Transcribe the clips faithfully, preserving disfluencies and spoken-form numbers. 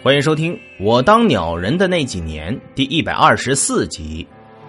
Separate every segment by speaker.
Speaker 1: 欢迎收听《我当鸟人的那几年》第一百二十四集。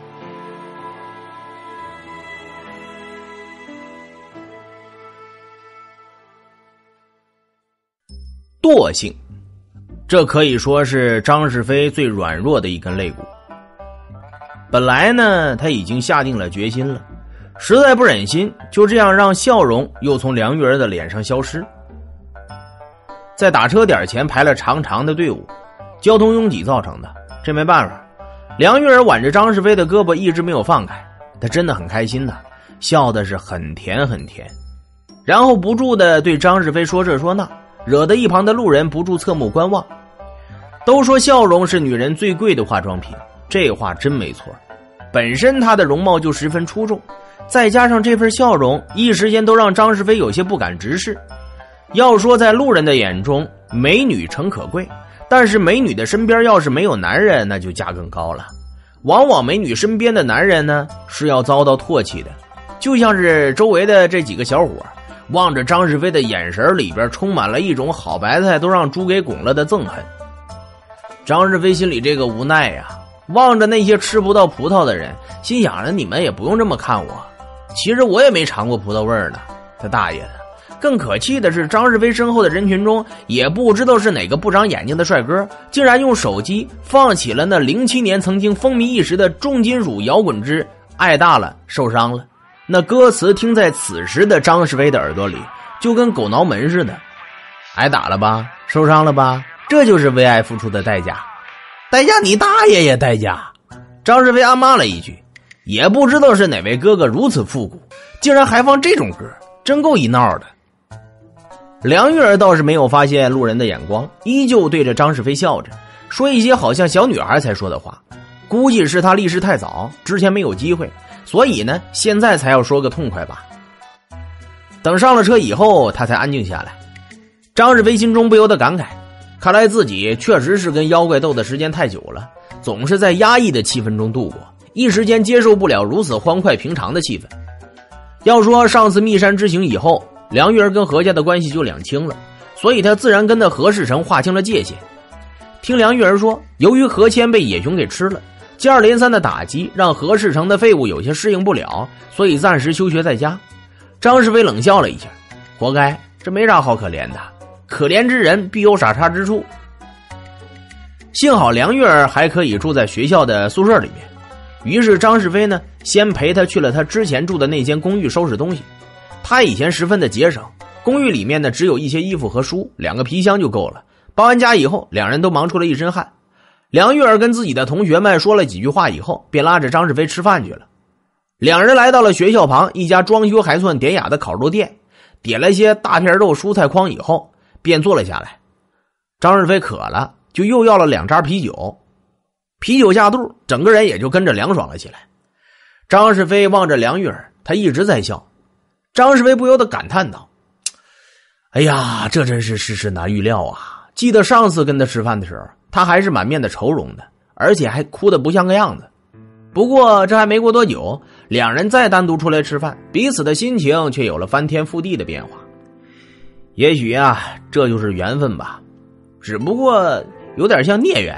Speaker 1: 惰性，这可以说是张世飞最软弱的一根肋骨。本来呢，他已经下定了决心了，实在不忍心就这样让笑容又从梁玉儿的脸上消失。在打车点前排了长长的队伍，交通拥挤造成的，这没办法。梁玉儿挽着张世飞的胳膊一直没有放开，他真的很开心的，笑的是很甜很甜，然后不住的对张世飞说这说那，惹得一旁的路人不住侧目观望。都说笑容是女人最贵的化妆品，这话真没错。本身她的容貌就十分出众，再加上这份笑容，一时间都让张世飞有些不敢直视。要说在路人的眼中，美女诚可贵，但是美女的身边要是没有男人，那就价更高了。往往美女身边的男人呢，是要遭到唾弃的。就像是周围的这几个小伙望着张世飞的眼神里边充满了一种好白菜都让猪给拱了的憎恨。张世飞心里这个无奈呀、啊，望着那些吃不到葡萄的人，心想着你们也不用这么看我，其实我也没尝过葡萄味儿呢，他大爷的。更可气的是，张世飞身后的人群中也不知道是哪个不长眼睛的帅哥，竟然用手机放起了那零七年曾经风靡一时的重金属摇滚之爱大了受伤了。那歌词听在此时的张世飞的耳朵里就跟狗挠门似的，挨打了吧，受伤了吧，这就是为爱付出的代价。代价你大爷也代价。张世飞暗骂了一句，也不知道是哪位哥哥如此复古，竟然还放这种歌，真够一闹的。梁玉儿倒是没有发现路人的眼光，依旧对着张世飞笑着，说一些好像小女孩才说的话。估计是他立誓太早，之前没有机会，所以呢，现在才要说个痛快吧。等上了车以后，他才安静下来。张世飞心中不由得感慨，看来自己确实是跟妖怪斗的时间太久了，总是在压抑的气氛中度过，一时间接受不了如此欢快平常的气氛。要说上次密山之行以后，梁玉儿跟何家的关系就两清了，所以他自然跟那何世成划清了界限。听梁玉儿说，由于何谦被野熊给吃了，接二连三的打击让何世成的废物有些适应不了，所以暂时休学在家。张世飞冷笑了一下，活该，这没啥好可怜的，可怜之人必有傻叉之处。幸好梁玉儿还可以住在学校的宿舍里面，于是张世飞呢，先陪他去了他之前住的那间公寓收拾东西。他以前十分的节省，公寓里面呢只有一些衣服和书，两个皮箱就够了。搬完家以后，两人都忙出了一身汗。梁玉儿跟自己的同学们说了几句话以后，便拉着张世飞吃饭去了。两人来到了学校旁一家装修还算典雅的烤肉店，点了些大片肉蔬菜筐以后，便坐了下来。张世飞渴了，就又要了两扎啤酒。啤酒下肚，整个人也就跟着凉爽了起来。张世飞望着梁玉儿，他一直在笑。张世飞不由得感叹道，哎呀，这真是世事难预料啊。记得上次跟他吃饭的时候，他还是满面的愁容的，而且还哭得不像个样子。不过这还没过多久，两人再单独出来吃饭，彼此的心情却有了翻天覆地的变化。也许啊，这就是缘分吧，只不过有点像孽缘。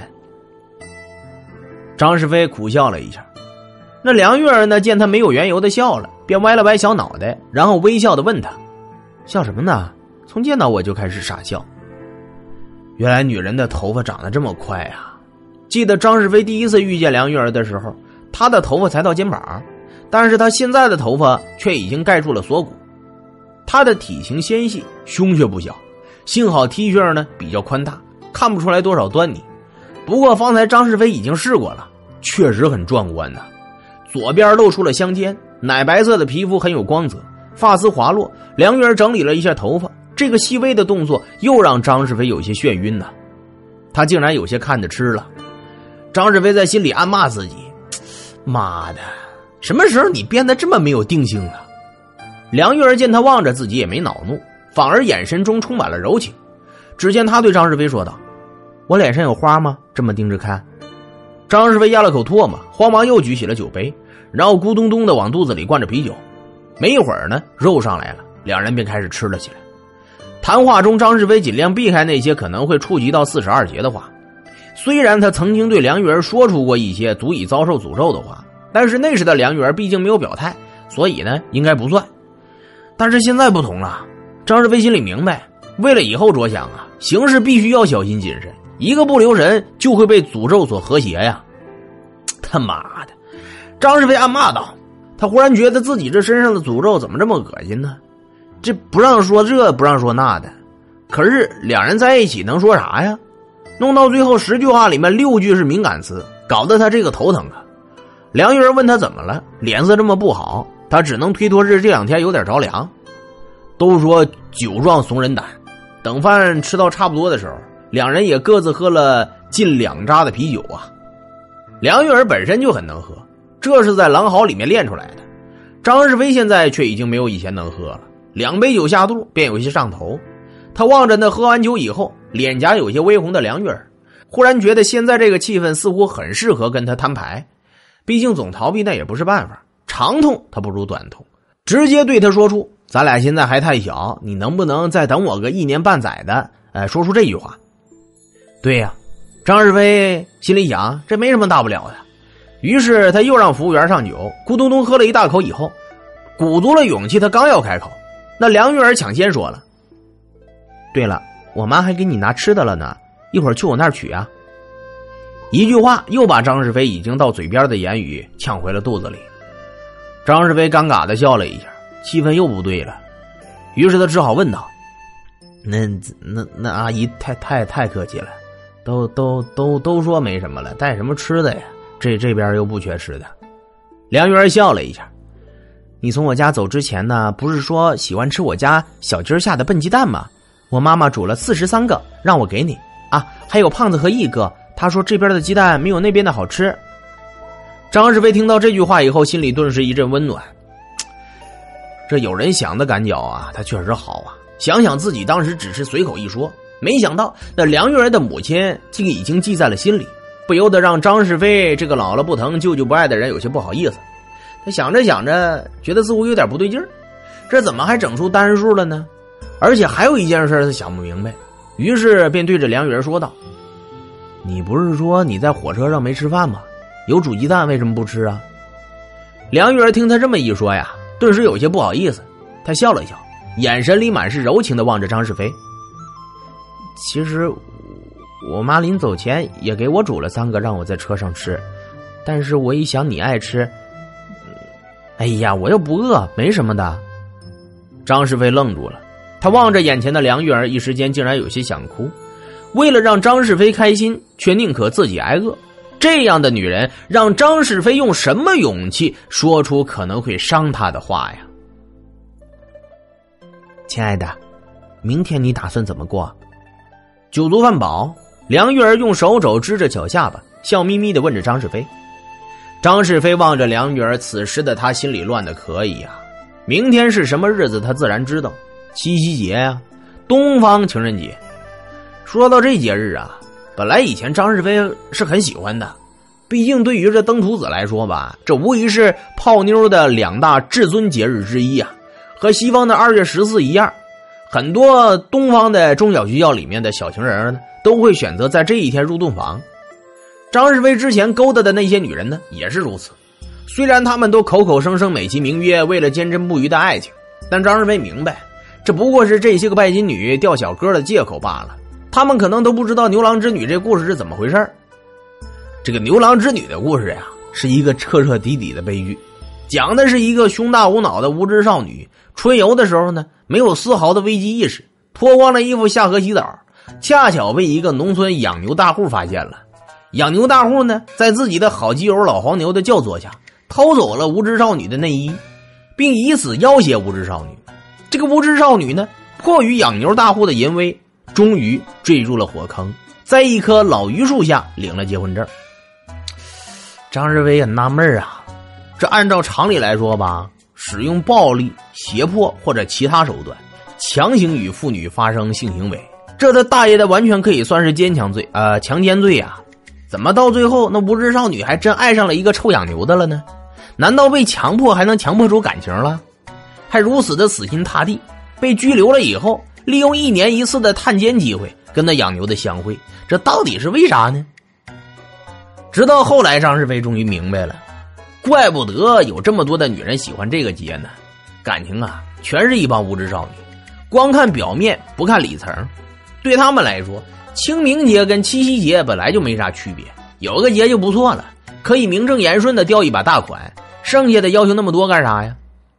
Speaker 1: 张世飞苦笑了一下。那梁玉儿呢，见他没有缘由的笑了，便歪了歪小脑袋，然后微笑的问他，笑什么呢？从见到我就开始傻笑。原来女人的头发长得这么快啊。记得张世飞第一次遇见梁玉儿的时候，她的头发才到肩膀，但是她现在的头发却已经盖住了锁骨。她的体型纤细，胸却不小，幸好 T 恤呢比较宽大，看不出来多少端倪。不过方才张世飞已经试过了，确实很壮观的。左边露出了香肩，奶白色的皮肤很有光泽，发丝滑落。梁玉儿整理了一下头发，这个细微的动作又让张世飞有些眩晕呢。他竟然有些看得吃了。张世飞在心里暗骂自己，妈的，什么时候你变得这么没有定性了？梁玉儿见他望着自己也没恼怒，反而眼神中充满了柔情。只见他对张世飞说道，我脸上有花吗？这么盯着看。张世飞咽了口唾沫，慌忙又举起了酒杯，然后咕咚咚的往肚子里灌着啤酒。没一会儿呢，肉上来了，两人便开始吃了起来。 谈话中，张世飞尽量避开那些可能会触及到四十二节的话。虽然他曾经对梁玉儿说出过一些足以遭受诅咒的话，但是那时的梁玉儿毕竟没有表态，所以呢应该不算。但是现在不同了，张世飞心里明白，为了以后着想啊，行事必须要小心谨慎，一个不留神就会被诅咒所和谐呀。他妈的，张世飞暗骂道，他忽然觉得自己这身上的诅咒怎么这么恶心呢？这不让说这不让说那的，可是两人在一起能说啥呀？弄到最后十句话里面六句是敏感词，搞得他这个头疼啊。梁玉儿问他怎么了，脸色这么不好，他只能推脱是这两天有点着凉。都说酒壮怂人胆，等饭吃到差不多的时候，两人也各自喝了近两扎的啤酒啊。梁玉儿本身就很能喝，这是在狼嚎里面练出来的。张世飞现在却已经没有以前能喝了，两杯酒下肚便有些上头。他望着那喝完酒以后脸颊有些微红的梁玉儿，忽然觉得现在这个气氛似乎很适合跟他摊牌，毕竟总逃避那也不是办法，长痛他不如短痛，直接对他说出，咱俩现在还太小，你能不能再等我个一年半载的，呃，说出这句话。对呀，张世飞心里想，这没什么大不了的。于是他又让服务员上酒，咕咚咚喝了一大口以后，鼓足了勇气，他刚要开口，那梁玉儿抢先说了，对了，我妈还给你拿吃的了呢，一会儿去我那儿取啊。一句话又把张世飞已经到嘴边的言语呛回了肚子里。张世飞尴尬地笑了一下，气氛又不对了，于是他只好问道，那那那阿姨太太太客气了，都都都都说没什么了，带什么吃的呀？这这边又不缺吃的。梁玉儿笑了一下，你从我家走之前呢，不是说喜欢吃我家小鸡儿下的笨鸡蛋吗？我妈妈煮了四十三个让我给你啊，还有胖子和毅哥，他说这边的鸡蛋没有那边的好吃。张世飞听到这句话以后，心里顿时一阵温暖。这有人想的赶脚啊，他确实好啊。想想自己当时只是随口一说，没想到那梁玉儿的母亲竟已经记在了心里，不由得让张世飞这个姥姥不疼舅舅不爱的人有些不好意思。他想着想着，觉得似乎有点不对劲儿，这怎么还整出单数了呢？而且还有一件事他想不明白，于是便对着梁玉儿说道，你不是说你在火车上没吃饭吗？有煮鸡蛋为什么不吃啊？梁玉儿听他这么一说呀，顿时有些不好意思，他笑了笑，眼神里满是柔情地望着张世飞。其实我妈临走前也给我煮了三个让我在车上吃，但是我一想你爱吃，哎呀，我又不饿，没什么的。张世飞愣住了，他望着眼前的梁玉儿，一时间竟然有些想哭。为了让张世飞开心，却宁可自己挨饿，这样的女人让张世飞用什么勇气说出可能会伤她的话呀？亲爱的，明天你打算怎么过？酒足饭饱，梁玉儿用手肘支着小下巴，笑眯眯地问着张世飞。张世飞望着梁玉儿，此时的他心里乱得可以啊。明天是什么日子他自然知道，七夕节啊，东方情人节。说到这节日啊，本来以前张世飞是很喜欢的，毕竟对于这登徒子来说吧，这无疑是泡妞的两大至尊节日之一啊。和西方的二月十四一样，很多东方的中小学校里面的小情人呢，都会选择在这一天入洞房。张世飞之前勾搭的那些女人呢，也是如此。虽然他们都口口声声美其名曰为了坚贞不渝的爱情，但张世飞明白，这不过是这些个拜金女钓小哥的借口罢了。他们可能都不知道牛郎织女这故事是怎么回事。这个牛郎织女的故事呀，是一个彻彻底底的悲剧，讲的是一个胸大无脑的无知少女，春游的时候呢，没有丝毫的危机意识，脱光了衣服下河洗澡，恰巧被一个农村养牛大户发现了。养牛大户呢，在自己的好基友老黄牛的教唆下，偷走了无知少女的内衣，并以此要挟无知少女。这个无知少女呢，迫于养牛大户的淫威，终于坠入了火坑，在一棵老榆树下领了结婚证。张世飞很纳闷啊，这按照常理来说吧，使用暴力、胁迫或者其他手段强行与妇女发生性行为，这他大爷的完全可以算是奸强罪呃强奸罪啊。怎么到最后那无知少女还真爱上了一个臭养牛的了呢？难道被强迫还能强迫出感情了？还如此的死心塌地，被拘留了以后， 利用一年一次的探监机会跟那养牛的相会，这到底是为啥呢？直到后来张世飞终于明白了，怪不得有这么多的女人喜欢这个节呢，感情啊全是一帮无知少女，光看表面不看里层。对他们来说，清明节跟七夕节本来就没啥区别，有个节就不错了，可以名正言顺的钓一把大款，剩下的要求那么多干啥呀？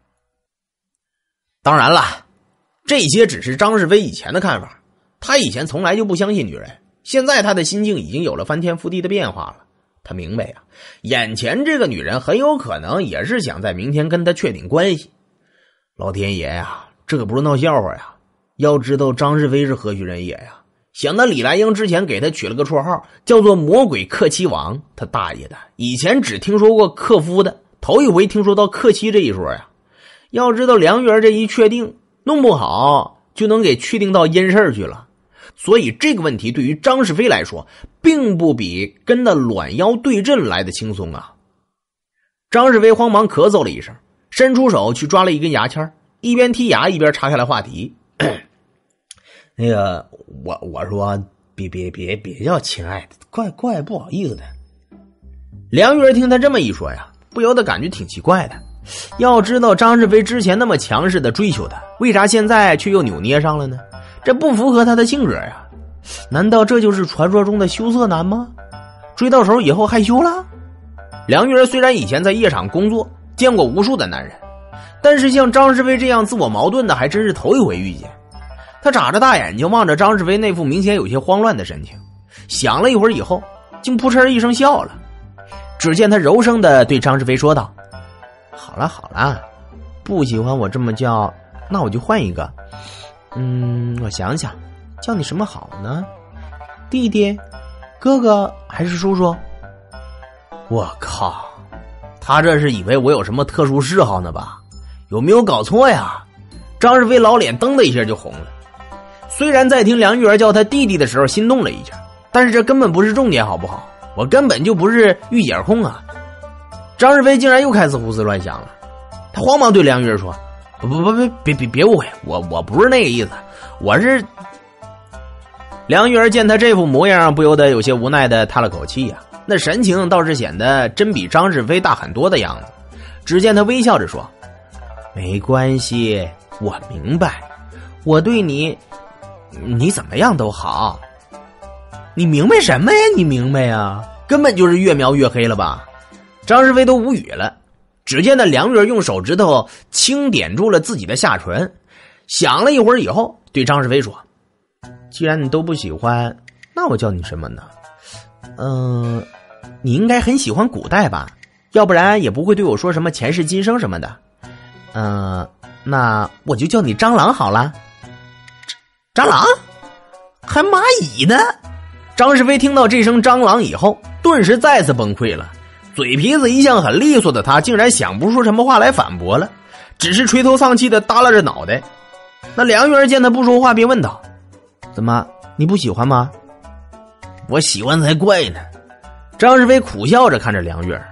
Speaker 1: 当然了，这些只是张世飞以前的看法，他以前从来就不相信女人，现在他的心境已经有了翻天覆地的变化了。他明白啊，眼前这个女人很有可能也是想在明天跟他确定关系。老天爷呀，这可不是闹笑话呀！要知道张世飞是何许人也呀？想到李兰英之前给他取了个绰号叫做魔鬼克妻王，他大爷的，以前只听说过克夫的，头一回听说到克妻这一说呀。要知道梁玉儿这一确定，弄不好就能给确定到阴事去了。所以这个问题对于张世飞来说，并不比跟那卵妖对阵来的轻松啊。张世飞慌忙咳嗽了一声，伸出手去抓了一根牙签，一边剔牙一边岔开了话题。那个我我说别别别别叫亲爱的，怪怪不好意思的。梁玉儿听他这么一说呀，不由得感觉挺奇怪的。要知道张世飞之前那么强势的追求他，为啥现在却又扭捏上了呢？这不符合他的性格呀。难道这就是传说中的羞涩男吗？追到手以后害羞了？梁玉儿虽然以前在夜场工作，见过无数的男人，但是像张世飞这样自我矛盾的还真是头一回遇见。他眨着大眼睛望着张世飞那副明显有些慌乱的神情，想了一会儿以后，竟扑哧一声笑了。只见他柔声地对张世飞说道：好了好了，不喜欢我这么叫，那我就换一个。嗯，我想想，叫你什么好呢？弟弟、哥哥还是叔叔？我靠，他这是以为我有什么特殊嗜好呢吧？有没有搞错呀？张世飞老脸噔的一下就红了。虽然在听梁玉儿叫他弟弟的时候心动了一下，但是这根本不是重点好不好？我根本就不是御姐控啊！张世飞竟然又开始胡思乱想了，他慌忙对梁玉儿说：不不不别别别别误会，我我不是那个意思，我是……梁玉儿见他这副模样，不由得有些无奈的叹了口气呀、啊，那神情倒是显得真比张世飞大很多的样子。只见他微笑着说：没关系，我明白，我对你你怎么样都好。你明白什么呀？你明白呀？根本就是越描越黑了吧？张世飞都无语了。只见那梁玉儿用手指头轻点住了自己的下唇，想了一会儿以后对张世飞说：既然你都不喜欢，那我叫你什么呢？嗯、呃，你应该很喜欢古代吧，要不然也不会对我说什么前世今生什么的。嗯、呃，那我就叫你蟑螂好了。蟑螂？还蚂蚁呢？张世飞听到这声蟑螂以后，顿时再次崩溃了。嘴皮子一向很利索的他，竟然想不出什么话来反驳了，只是垂头丧气的耷拉着脑袋。那梁玉儿见他不说话，便问道：怎么，你不喜欢吗？我喜欢才怪呢。张世飞苦笑着看着梁玉儿。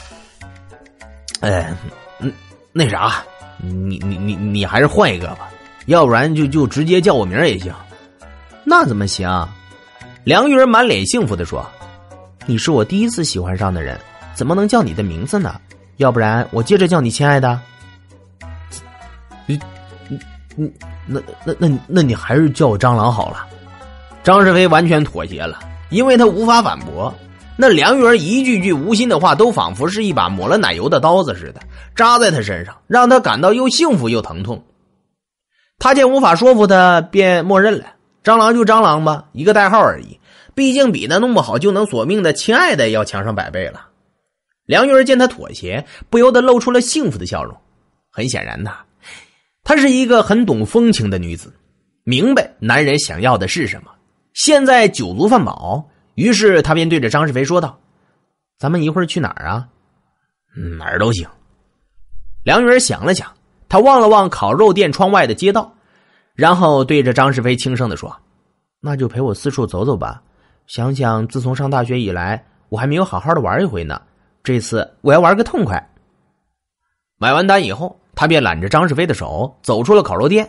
Speaker 1: 哎，嗯，那啥，你你你你还是换一个吧，要不然就就直接叫我名也行。那怎么行？梁玉儿满脸幸福地说：你是我第一次喜欢上的人，怎么能叫你的名字呢？要不然我接着叫你亲爱的。你你你那那那那你还是叫我蟑螂好了。张世飞完全妥协了，因为他无法反驳。那梁玉儿一句句无心的话，都仿佛是一把抹了奶油的刀子似的，扎在他身上，让他感到又幸福又疼痛。他见无法说服他，便默认了，蟑螂就蟑螂吧，一个代号而已，毕竟比那弄不好就能索命的亲爱的要强上百倍了。梁玉儿见他妥协，不由得露出了幸福的笑容。很显然呐，她是一个很懂风情的女子，明白男人想要的是什么。现在酒足饭饱，于是她便对着张世飞说道：咱们一会儿去哪儿啊？哪儿都行。梁玉儿想了想，她望了望烤肉店窗外的街道，然后对着张世飞轻声地说：那就陪我四处走走吧，想想自从上大学以来，我还没有好好的玩一回呢，这次我要玩个痛快。买完单以后，他便揽着张世飞的手走出了烤肉店，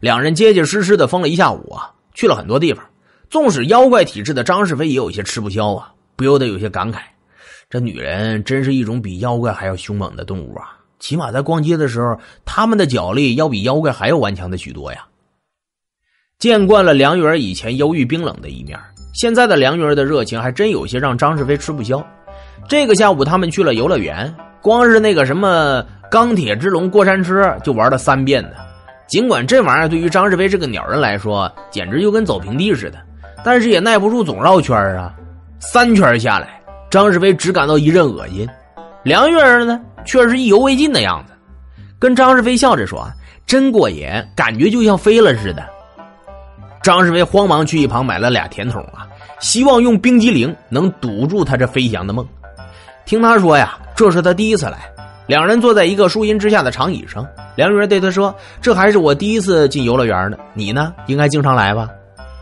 Speaker 1: 两人结结实实的疯了一下午啊，去了很多地方。纵使妖怪体质的张世飞也有些吃不消啊，不由得有些感慨，这女人真是一种比妖怪还要凶猛的动物啊，起码在逛街的时候，他们的脚力要比妖怪还要顽强的许多呀。见惯了梁玉儿以前忧郁冰冷的一面，现在的梁玉儿的热情还真有些让张世飞吃不消。这个下午他们去了游乐园，光是那个什么钢铁之龙过山车就玩了三遍呢。尽管这玩意儿对于张世飞这个鸟人来说简直就跟走平地似的，但是也耐不住总绕圈啊。三圈下来，张世飞只感到一阵恶心，梁玉儿呢却是意犹未尽的样子，跟张世飞笑着说，真过瘾，感觉就像飞了似的。张世飞慌忙去一旁买了俩甜筒啊，希望用冰激凌能堵住他这飞翔的梦。听他说呀，这是他第一次来。两人坐在一个树荫之下的长椅上，梁玉儿对他说，这还是我第一次进游乐园呢，你呢应该经常来吧。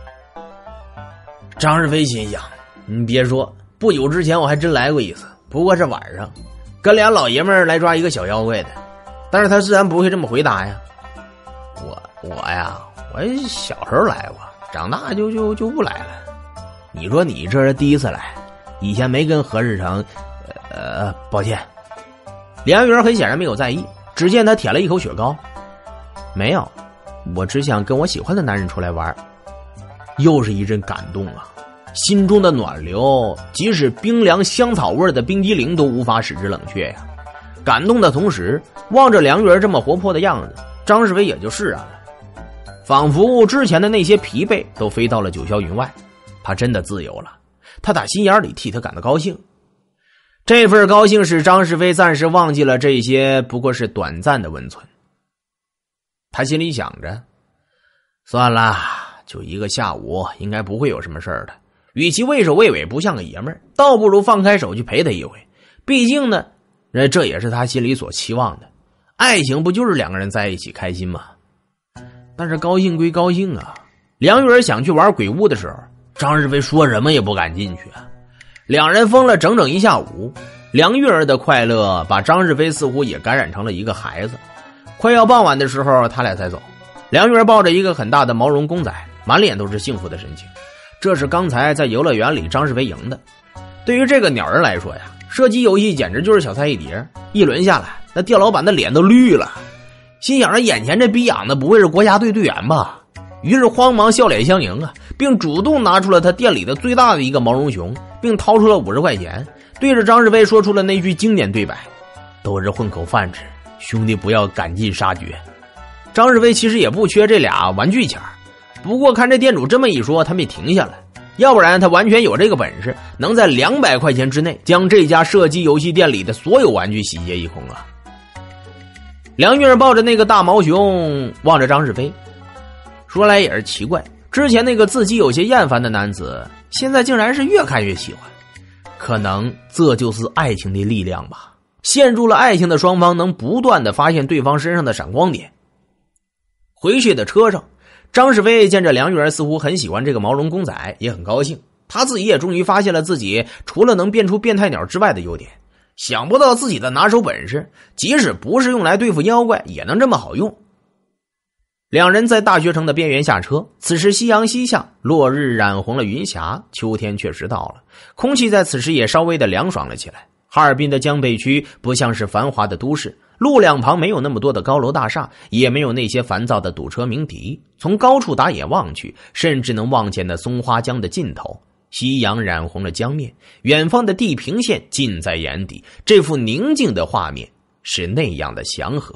Speaker 1: 张世飞心想，你别说，不久之前我还真来过一次，不过是晚上跟俩老爷们儿来抓一个小妖怪的。但是他自然不会这么回答呀，我我呀我小时候来过，长大就就就不来了。你说你这是第一次来，以前没跟何日成呃抱歉。梁玉儿很显然没有在意，只见他舔了一口雪糕，没有，我只想跟我喜欢的男人出来玩。又是一阵感动啊，心中的暖流即使冰凉香草味的冰激凌都无法使之冷却呀。感动的同时，望着梁玉儿这么活泼的样子，张世飞也就释然了，仿佛之前的那些疲惫都飞到了九霄云外，他真的自由了。他打心眼里替他感到高兴，这份高兴使张世飞暂时忘记了这些不过是短暂的温存。他心里想着，算了，就一个下午，应该不会有什么事儿的。与其畏首畏尾不像个爷们儿，倒不如放开手去陪他一回。毕竟呢，这也是他心里所期望的。爱情不就是两个人在一起开心吗？但是高兴归高兴啊，梁玉儿想去玩鬼屋的时候，张世飞说什么也不敢进去啊。两人疯了整整一下午，梁玉儿的快乐把张世飞似乎也感染成了一个孩子。快要傍晚的时候，他俩才走。梁玉儿抱着一个很大的毛绒公仔，满脸都是幸福的神情。这是刚才在游乐园里张世飞赢的。对于这个鸟人来说呀，射击游戏简直就是小菜一碟。一轮下来，那店老板的脸都绿了，心想着眼前这逼养的不会是国家队队员吧？于是慌忙笑脸相迎啊，并主动拿出了他店里的最大的一个毛绒熊，并掏出了五十块钱，对着张世飞说出了那句经典对白，都是混口饭吃，兄弟不要赶尽杀绝。张世飞其实也不缺这俩玩具钱，不过看这店主这么一说，他没停下来，要不然他完全有这个本事，能在两百块钱之内将这家射击游戏店里的所有玩具洗劫一空啊。梁玉儿抱着那个大毛熊望着张世飞，说来也是奇怪，之前那个自己有些厌烦的男子，现在竟然是越看越喜欢。可能这就是爱情的力量吧。陷入了爱情的双方能不断的发现对方身上的闪光点。回去的车上，张世飞见着梁玉儿似乎很喜欢这个毛绒公仔，也很高兴。他自己也终于发现了自己除了能变出变态鸟之外的优点。想不到自己的拿手本事，即使不是用来对付妖怪，也能这么好用。两人在大学城的边缘下车，此时夕阳西下，落日染红了云霞，秋天确实到了，空气在此时也稍微的凉爽了起来。哈尔滨的江北区不像是繁华的都市，路两旁没有那么多的高楼大厦，也没有那些烦躁的堵车鸣笛。从高处打眼望去，甚至能望见那松花江的尽头。夕阳染红了江面，远方的地平线近在眼底，这幅宁静的画面是那样的祥和。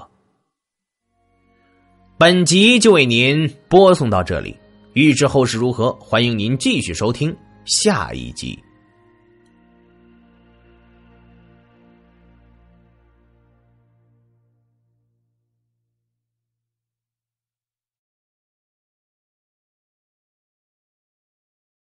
Speaker 1: 本集就为您播送到这里，欲知后事如何，欢迎您继续收听下一集。